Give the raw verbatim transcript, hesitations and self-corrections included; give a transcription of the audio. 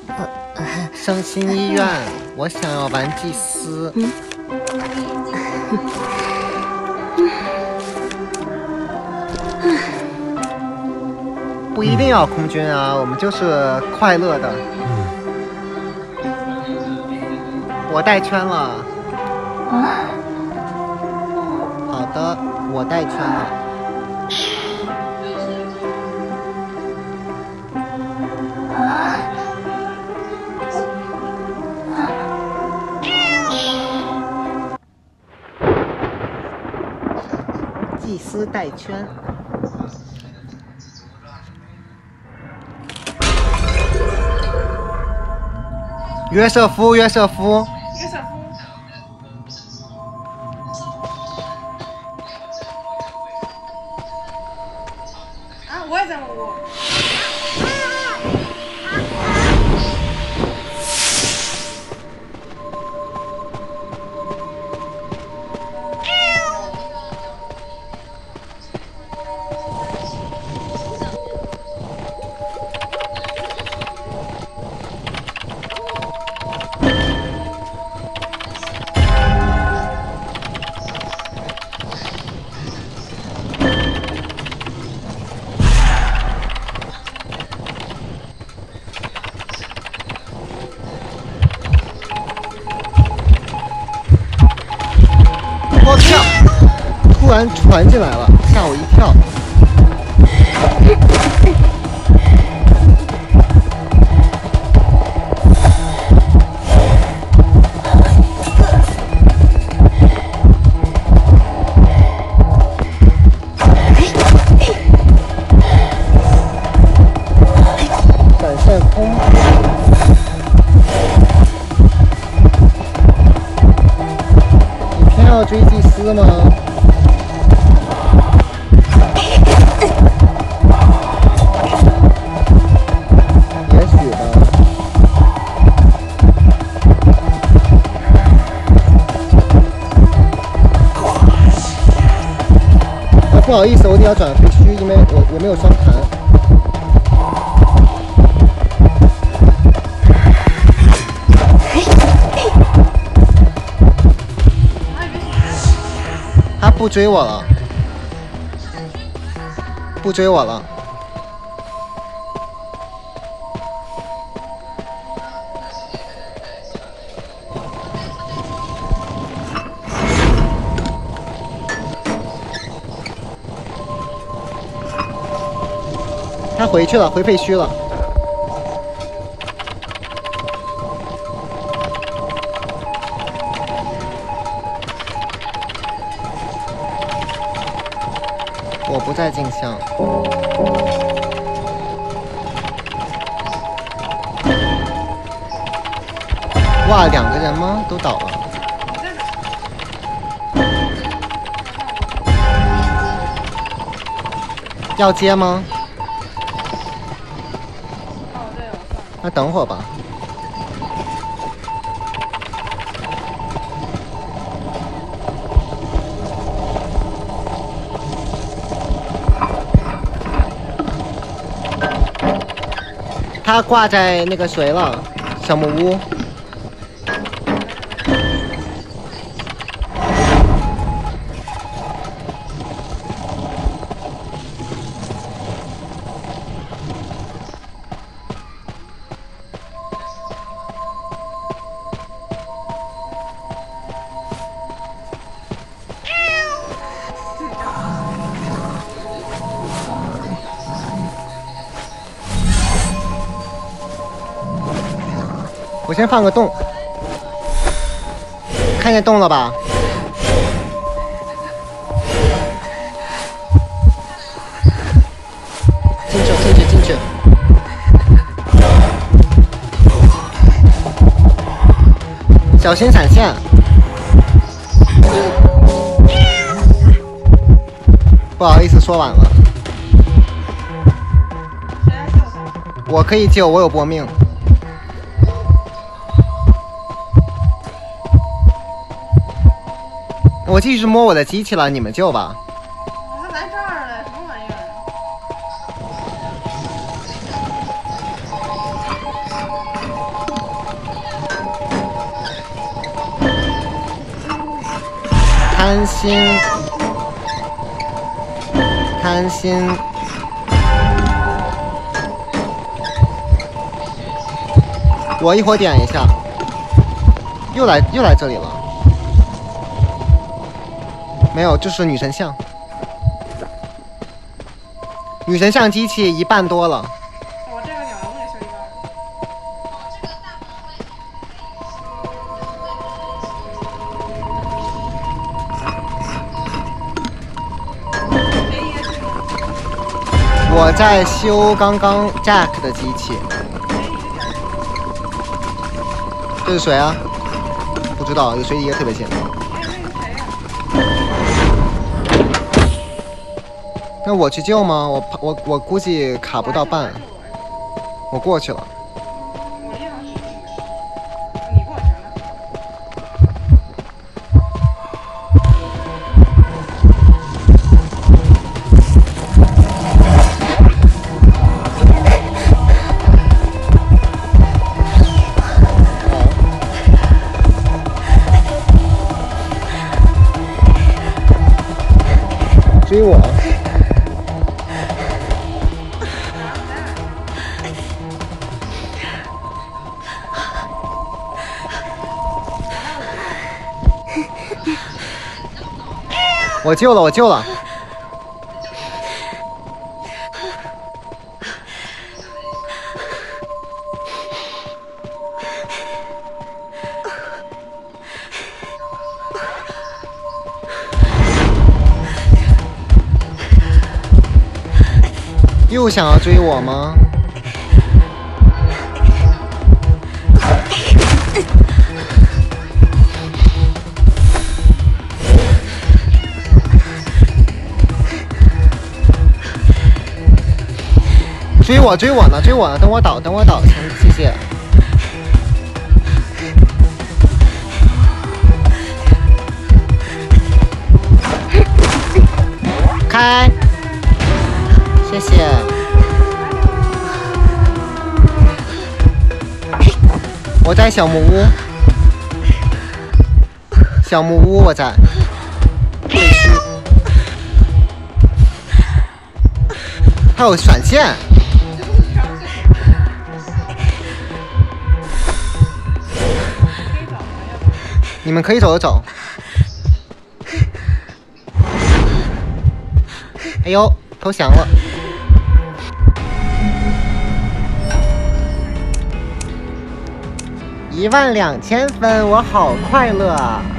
伤心医院，我想要玩祭司。嗯。不一定要空军啊，我们就是快乐的。我带圈了。啊。好的，我带圈了。祭司带圈。约瑟夫，约瑟夫。 约瑟夫。啊，我也在蘑菇。 我跳！突然传进来了，吓我一跳。闪现空。你偏要追祭司吗？也许吧。啊，不好意思，我得要转废墟，因为我我没有双弹。他不追我了，不追我了。他回去了，回废墟了。我不在镜像。哇，两个人吗？都倒了。要接吗？那等会儿吧。他挂在那个谁了？小木屋。我先放个洞，看见洞了吧？进去，进去，进去！小心闪现！不好意思，说晚了。我可以救，我有搏命。我继续摸我的机器了，你们救吧。 他来这儿了，什么玩意儿？ 贪心，贪心。我一会儿点一下，又来又来这里了。没有，就是女神像。女神像机器一半多了。 我这个鸟笼也修一半。 我在修刚刚 Jack 的机器。这是谁啊？不知道，有谁一个特别浅。那我去救吗？我我我估计卡不到半。我过去了。 你过去了。 追我！我救了，我救了。又想要追我吗？追我追我呢，追我呢！等我倒，等我倒，谢谢。开，谢谢。我在小木屋，小木屋我在。还有闪现。你们可以走着走。哎呦，投降了。一万两千分，我好快乐啊！